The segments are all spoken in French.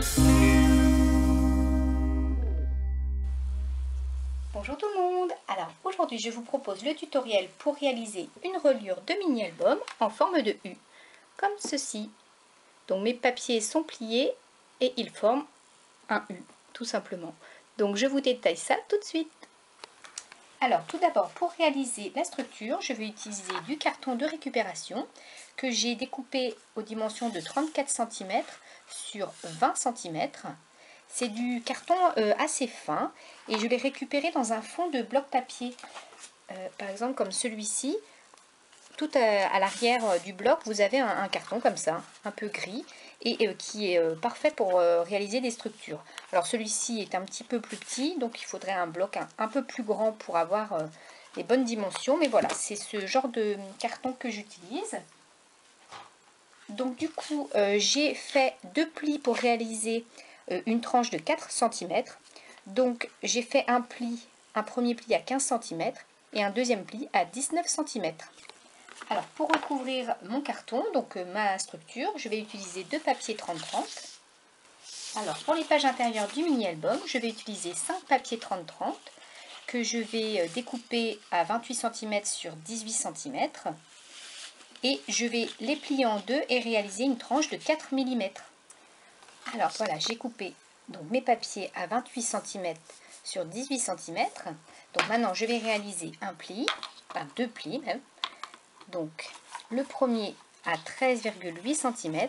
Bonjour tout le monde. Alors aujourd'hui je vous propose le tutoriel pour réaliser une reliure de mini-album en forme de U, comme ceci. Donc mes papiers sont pliés et ils forment un U, tout simplement. Donc je vous détaille ça tout de suite. Alors tout d'abord, pour réaliser la structure, je vais utiliser du carton de récupération que j'ai découpé aux dimensions de 34 cm sur 20 cm. C'est du carton assez fin et je l'ai récupéré dans un fond de bloc papier. Par exemple comme celui-ci, tout à l'arrière du bloc, vous avez un carton comme ça, un peu gris, et qui est parfait pour réaliser des structures. Alors celui-ci est un petit peu plus petit, donc il faudrait un bloc un peu plus grand pour avoir les bonnes dimensions. Mais voilà, c'est ce genre de carton que j'utilise. Donc du coup, j'ai fait 2 plis pour réaliser une tranche de 4 cm. Donc j'ai fait un premier pli à 15 cm et un deuxième pli à 19 cm. Alors pour recouvrir mon carton, donc ma structure, je vais utiliser 2 papiers 30-30. Alors pour les pages intérieures du mini-album, je vais utiliser 5 papiers 30-30 que je vais découper à 28 cm sur 18 cm. Et je vais les plier en deux et réaliser une tranche de 4 mm. Alors voilà, j'ai coupé donc mes papiers à 28 cm sur 18 cm. Donc maintenant je vais réaliser un pli, enfin 2 plis même. Donc le premier à 13,8 cm.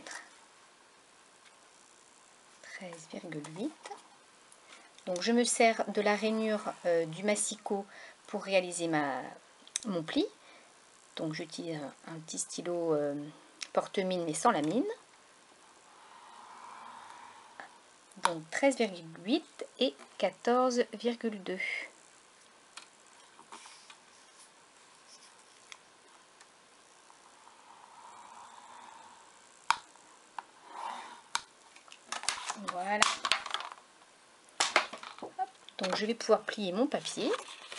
13,8. Donc je me sers de la rainure du massicot pour réaliser mon pli. Donc j'utilise un petit stylo porte-mine mais sans la mine. Donc 13,8 et 14,2. Voilà. Hop. Donc je vais pouvoir plier mon papier.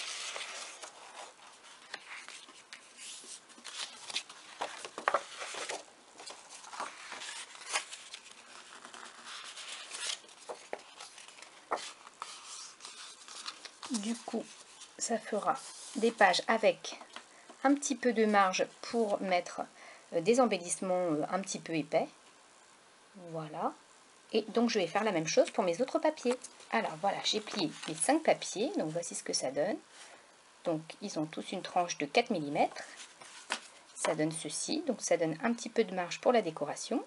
Du coup, ça fera des pages avec un petit peu de marge pour mettre des embellissements un petit peu épais. Voilà. Et donc je vais faire la même chose pour mes autres papiers. Alors voilà, j'ai plié les 5 papiers. Donc voici ce que ça donne. Donc ils ont tous une tranche de 4 mm. Ça donne ceci. Donc ça donne un petit peu de marge pour la décoration.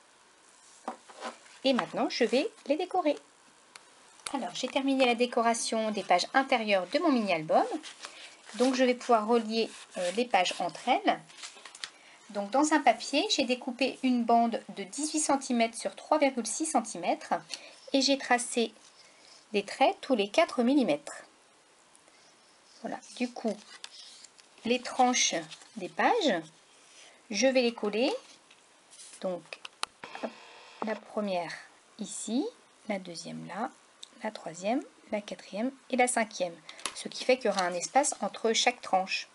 Et maintenant je vais les décorer. Alors j'ai terminé la décoration des pages intérieures de mon mini-album. Donc je vais pouvoir relier les pages entre elles. Donc dans un papier, j'ai découpé une bande de 18 cm sur 3,6 cm et j'ai tracé des traits tous les 4 mm. Voilà, du coup, les tranches des pages, je vais les coller. Donc hop, la première ici, la deuxième là, la troisième, la quatrième et la cinquième. Ce qui fait qu'il y aura un espace entre chaque tranche.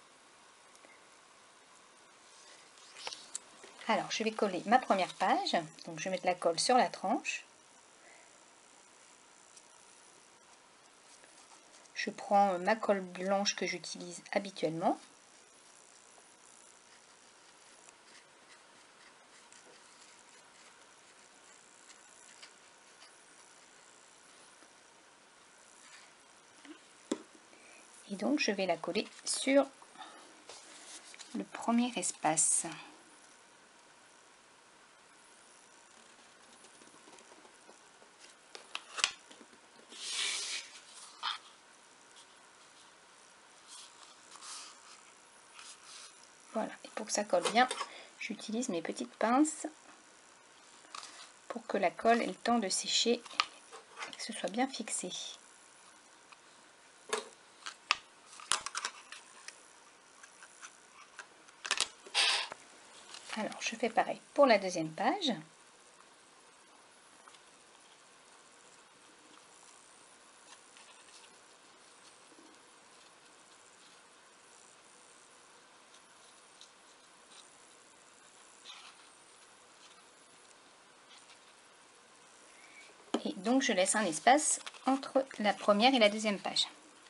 Alors, je vais coller ma première page. Donc, je vais mettre la colle sur la tranche. Je prends ma colle blanche que j'utilise habituellement. Et donc, je vais la coller sur le premier espace. Voilà, et pour que ça colle bien, j'utilise mes petites pinces pour que la colle ait le temps de sécher et que ce soit bien fixé. Alors, je fais pareil pour la deuxième page. Et donc je laisse un espace entre la première et la deuxième page.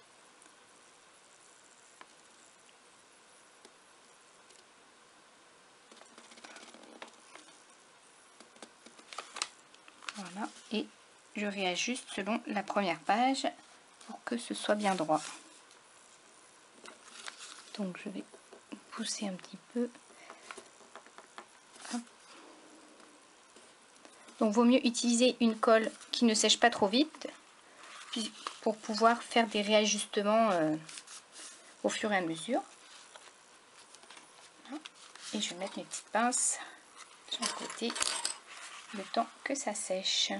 Voilà, et je réajuste selon la première page pour que ce soit bien droit. Donc je vais pousser un petit peu. Hop. Donc vaut mieux utiliser une colle qui ne sèche pas trop vite pour pouvoir faire des réajustements au fur et à mesure. Et je vais mettre mes petites pinces sur le côté le temps que ça sèche.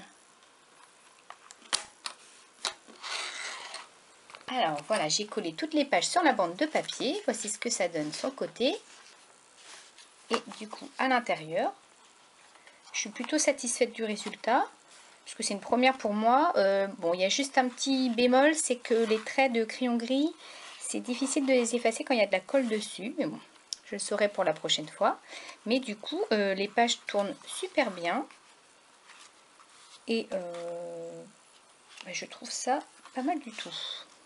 Alors voilà, j'ai collé toutes les pages sur la bande de papier. Voici ce que ça donne sur le côté. Et du coup, à l'intérieur, je suis plutôt satisfaite du résultat. Parce que c'est une première pour moi. Bon, il y a juste un petit bémol, c'est que les traits de crayon gris, c'est difficile de les effacer quand il y a de la colle dessus. Mais bon, je le saurai pour la prochaine fois. Mais du coup, les pages tournent super bien. Et je trouve ça pas mal du tout.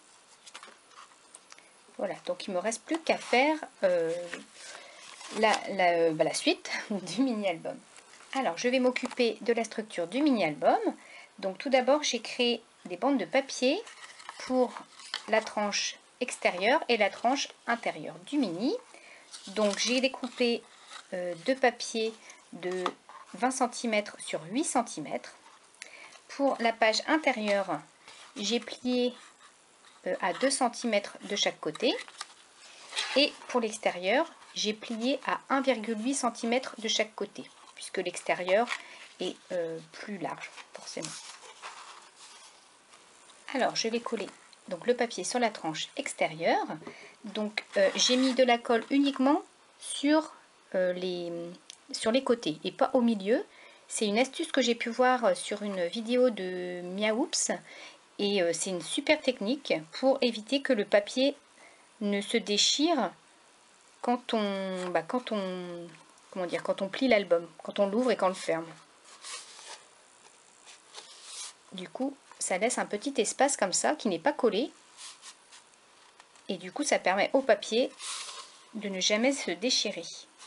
Voilà, donc il me reste plus qu'à faire la suite du mini-album. Alors, je vais m'occuper de la structure du mini-album. Donc, tout d'abord, j'ai créé des bandes de papier pour la tranche extérieure et la tranche intérieure du mini. Donc, j'ai découpé deux papiers de 20 cm sur 8 cm. Pour la page intérieure, j'ai plié à 2 cm de chaque côté. Et pour l'extérieur, j'ai plié à 1,8 cm de chaque côté, puisque l'extérieur est plus large, forcément. Alors, je vais coller donc, le papier sur la tranche extérieure. Donc, j'ai mis de la colle uniquement sur les côtés et pas au milieu. C'est une astuce que j'ai pu voir sur une vidéo de Miaoups. Et c'est une super technique pour éviter que le papier ne se déchire quand on plie l'album, quand on l'ouvre et qu'on le ferme. Du coup, ça laisse un petit espace comme ça qui n'est pas collé. Et du coup, ça permet au papier de ne jamais se déchirer.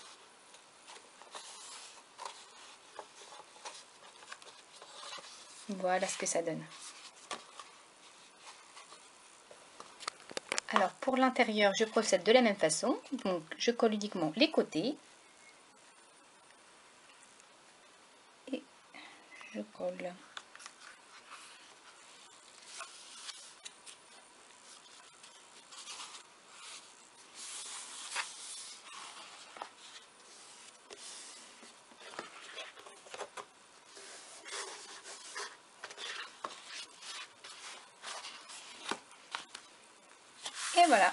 Voilà ce que ça donne. Alors pour l'intérieur, je procède de la même façon. Donc je colle uniquement les côtés. Et je colle. Et voilà.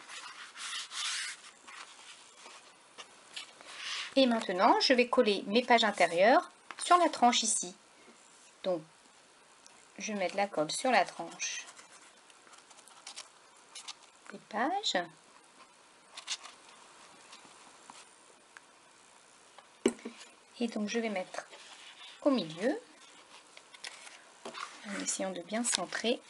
Et maintenant, je vais coller mes pages intérieures sur la tranche ici. Donc, je vais mettre la colle sur la tranche des pages. Et donc, je vais mettre au milieu, en essayant de bien centrer.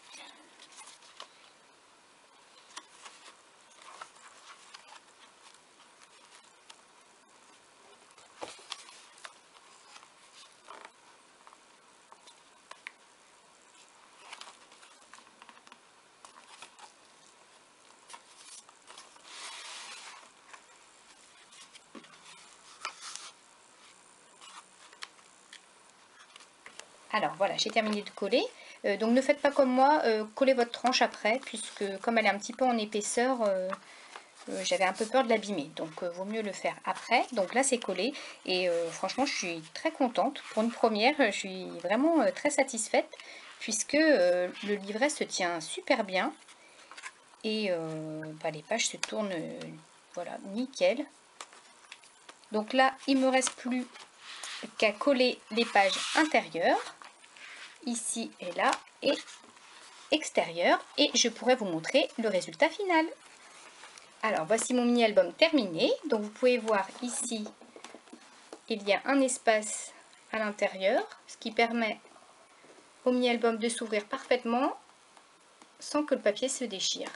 Alors voilà, j'ai terminé de coller. Donc ne faites pas comme moi, collez votre tranche après, puisque comme elle est un petit peu en épaisseur, j'avais un peu peur de l'abîmer. Donc vaut mieux le faire après. Donc là c'est collé et franchement je suis très contente. Pour une première, je suis vraiment très satisfaite, puisque le livret se tient super bien. Et les pages se tournent, voilà, nickel. Donc là, il ne me reste plus qu'à coller les pages intérieures. Ici et là, et extérieur, et je pourrais vous montrer le résultat final. Alors voici mon mini album terminé. Donc vous pouvez voir ici il y a un espace à l'intérieur, ce qui permet au mini-album de s'ouvrir parfaitement sans que le papier se déchire.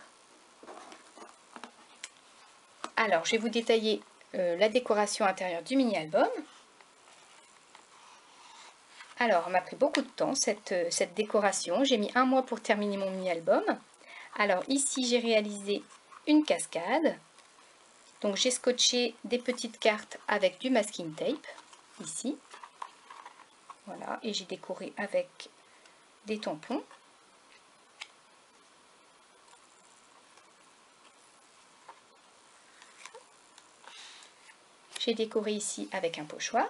Alors, je vais vous détailler la décoration intérieure du mini-album. Alors, elle m'a pris beaucoup de temps cette décoration. J'ai mis 1 mois pour terminer mon mini-album. Alors ici, j'ai réalisé une cascade. Donc j'ai scotché des petites cartes avec du masking tape, ici. Voilà, et j'ai décoré avec des tampons. J'ai décoré ici avec un pochoir.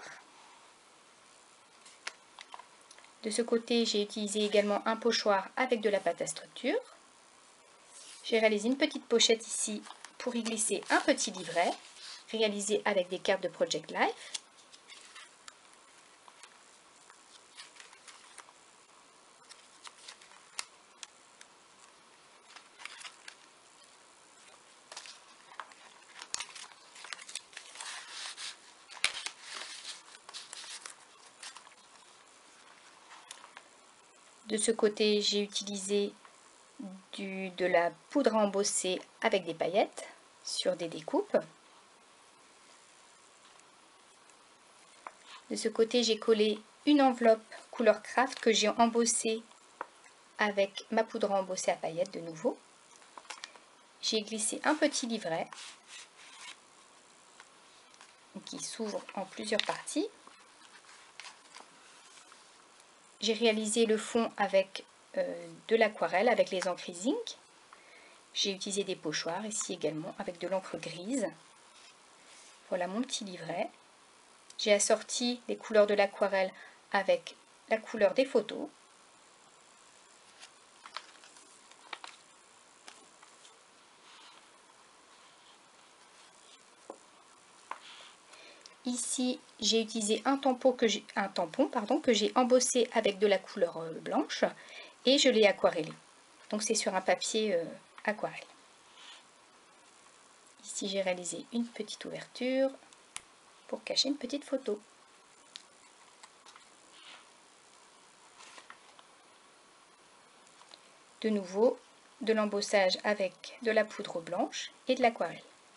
De ce côté, j'ai utilisé également un pochoir avec de la pâte à structure. J'ai réalisé une petite pochette ici pour y glisser un petit livret réalisé avec des cartes de Project Life. De ce côté, j'ai utilisé de la poudre à embosser avec des paillettes sur des découpes. De ce côté, j'ai collé une enveloppe couleur craft que j'ai embossée avec ma poudre à embosser à paillettes de nouveau. J'ai glissé un petit livret qui s'ouvre en plusieurs parties. J'ai réalisé le fond avec de l'aquarelle, avec les encres zinc. J'ai utilisé des pochoirs ici également avec de l'encre grise. Voilà mon petit livret. J'ai assorti les couleurs de l'aquarelle avec la couleur des photos. Ici, j'ai utilisé un tampon que j'ai embossé avec de la couleur blanche et je l'ai aquarellé. Donc c'est sur un papier aquarelle. Ici, j'ai réalisé une petite ouverture pour cacher une petite photo. De nouveau, de l'embossage avec de la poudre blanche et de l'aquarelle.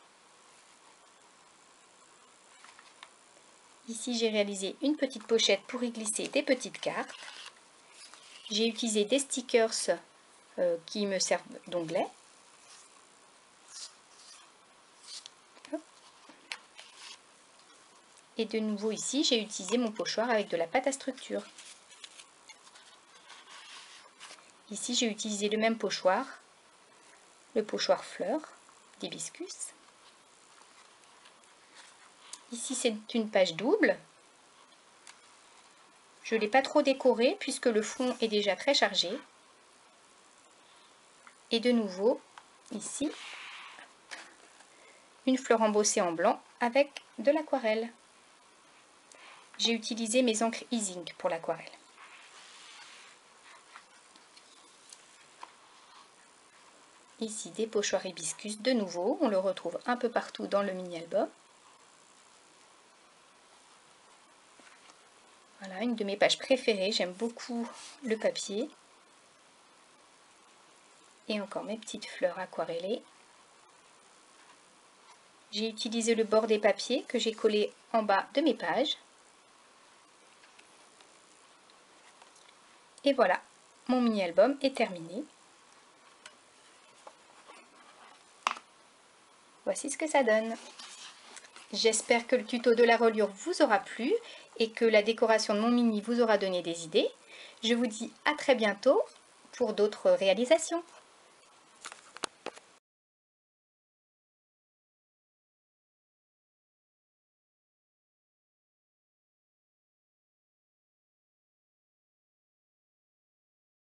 Ici, j'ai réalisé une petite pochette pour y glisser des petites cartes. J'ai utilisé des stickers qui me servent d'onglet. Et de nouveau ici, j'ai utilisé mon pochoir avec de la pâte à structure. Ici, j'ai utilisé le même pochoir, le pochoir fleur d'hibiscus. Ici, c'est une page double. Je ne l'ai pas trop décoré puisque le fond est déjà très chargé. Et de nouveau, ici, une fleur embossée en blanc avec de l'aquarelle. J'ai utilisé mes encres e-zinc pour l'aquarelle. Ici, des pochoirs hibiscus de nouveau. On le retrouve un peu partout dans le mini-album. Voilà, une de mes pages préférées. J'aime beaucoup le papier. Et encore mes petites fleurs aquarellées. J'ai utilisé le bord des papiers que j'ai collé en bas de mes pages. Et voilà, mon mini-album est terminé. Voici ce que ça donne. J'espère que le tuto de la reliure vous aura plu et que la décoration de mon mini vous aura donné des idées. Je vous dis à très bientôt pour d'autres réalisations.